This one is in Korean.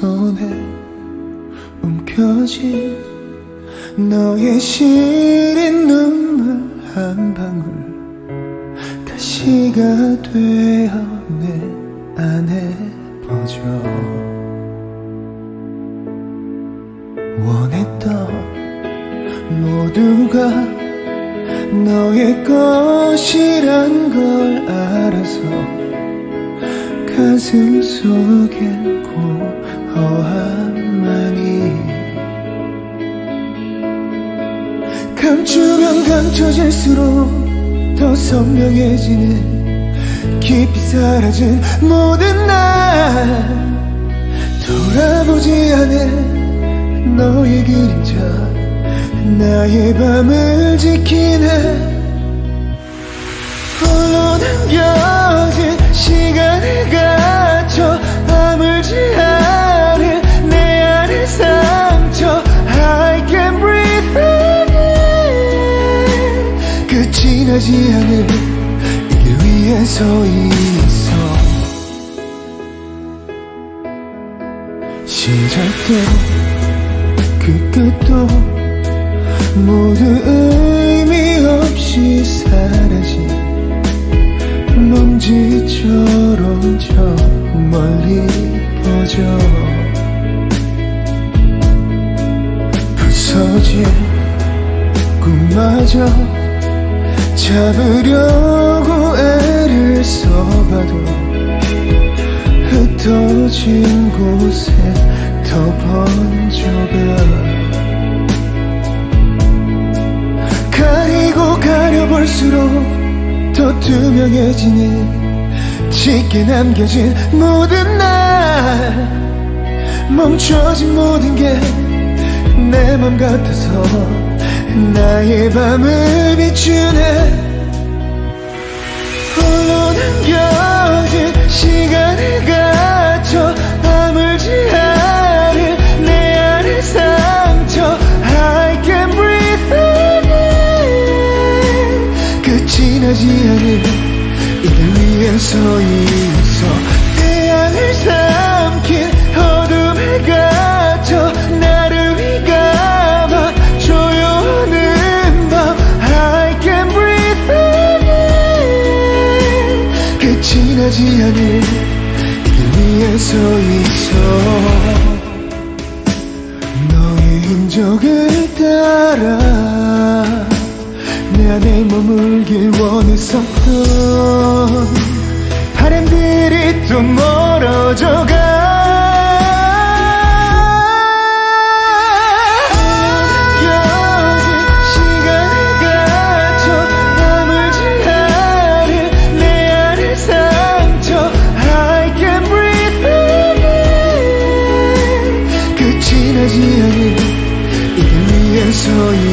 손에 움켜쥔 너의 시린 눈물 한 방울 다시가 되어 내 안에 퍼져 원했던 모두가 너의 것이란 걸 알아서 가슴 속엔 공허함만이 감추면 감춰질수록 더 선명해지는 깊이 사라진 모든 날 돌아보지 않은 너의 그림자 나의 밤을 지키네 홀로 남겨진 시간에 갇혀 아물지 않은 내 안의 상처 I can't breathe again 끝이 나지 않을 이 길 위에 서 있어 시작도 그 끝도 모두 의미 없이 사라진 먼지처럼 저 멀리 퍼져 부서진 꿈마저 잡으려고 애를 써봐도 흩어진 곳에 더 번져가 가리고 가려볼수록 더 투명해지는 짙게 남겨진 모든 날 멈춰진 모든 게 내 맘 같아서 나의 밤을 비추네 홀로 남겨진 시간에 갇혀 아물지 않은 내 안의 상처 I can't breathe again 끝이 나지 않은 이 길 위에 서 있어 태양을 삼킨 어둠에 갇혀 나를 위감아 조여오는 밤 I can't breathe again 끝이 나지 않은 이 길 위에 서 있어 너의 흔적을 따라 내 안에 머물길 원했었던 바람들이 또 멀어져가 남겨진 시간에 갇혀 아물지 않은 내 안의 상처 I can't breathe again 끝이 나지 않은 이 길 위에 서 있어